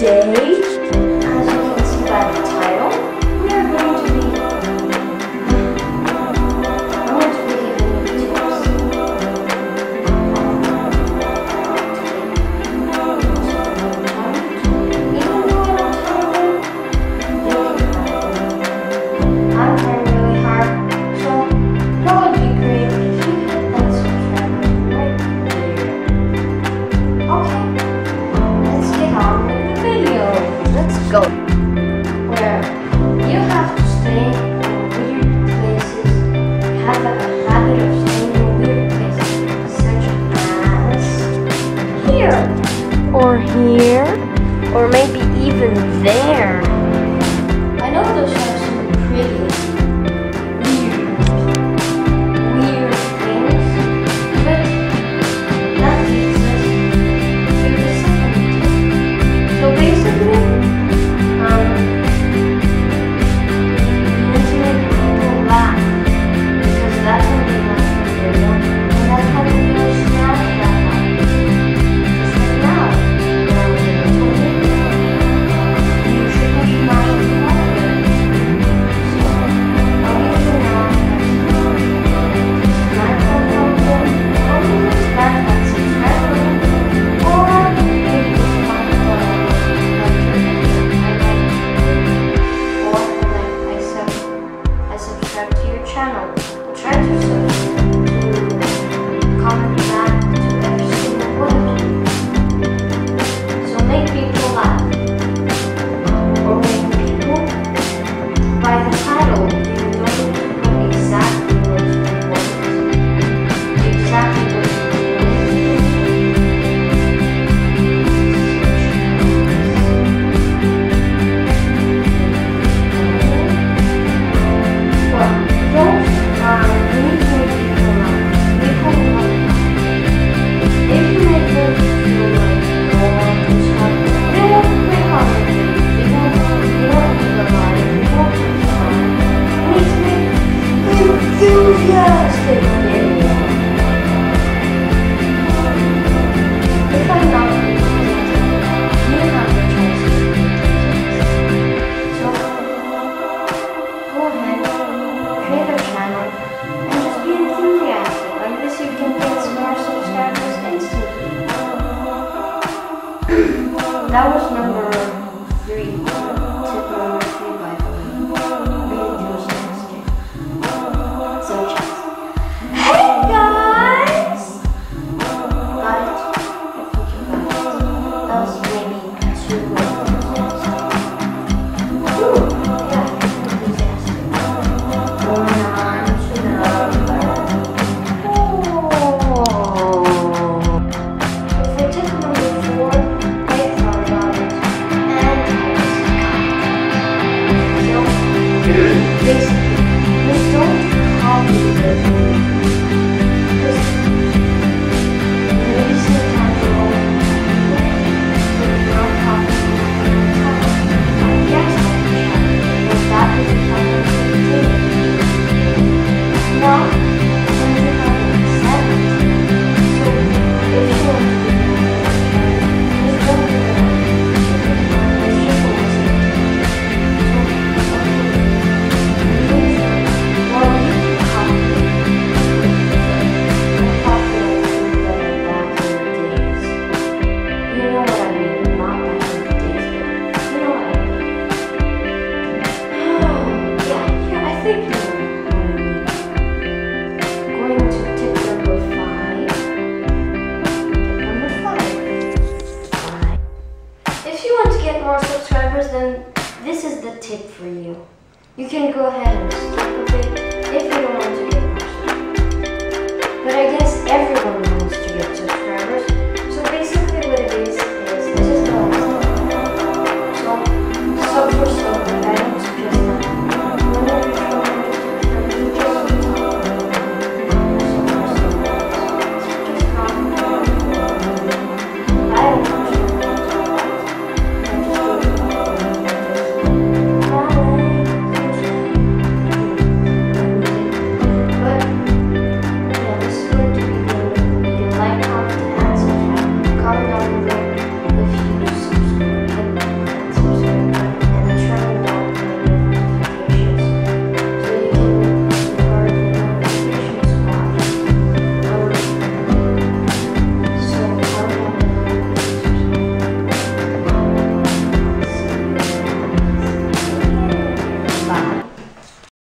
today, as you can see by the title, we are going to be giving you tips. I'm trying really hard, so that would be great if you hit that subscribe button right there. Okay, let's get on with the video. Let's go. Where you have to stay in weird places, have a habit of staying in weird places, such as here, or here, or maybe even there. I know those are some pretty weird things, but that leads us to the second tip. So basically, you need to make people laugh, because that's what they like to do, and that's how they feel snapped that night. Just like now, when I was in the toilet, you should have smashed the water. So, I'll give you now my phone number, only smash that subscribe button, or maybe just comment on I subscribe to your channel. Try to comment back to every single one. So make people laugh, or make people, by the title, you don't need to put exactly what you want. Exactly what you Well, those you need to make people laugh. People love it. If you make them feel like no one can stop them, they won't click on it. They won't leave a like. They won't subscribe. You need to make enthusiastic video. If I'm not enthusiastic, you have the choice to be enthusiastic. So go ahead, create a channel, and just be enthusiastic. Like this, you can get some more subscribers instantly. That was number 3. Tip number 3, by the way. Be enthusiastic. So check. Hey guys! Got it? I think you got it. That was maybe too enthusiastic. Ooh, yeah, enthusiastic. Going on to for tip number 4, I thought about it, and so basically, you don't copy the movie, because maybe sometimes you won't but you're not copying the title. Yes, but that is the title of the video. Now, when you have an 7, so if you want to do just don't do it. It's just a waste of well, you can copy it. I copied it better back in the days. You know what I mean? Not back in the days, but you know what I mean. Yeah, I think you know what I mean. Going to tip number 5. Tip number 5. If you want to get more subscribers, then this is the tip for you. You can go ahead and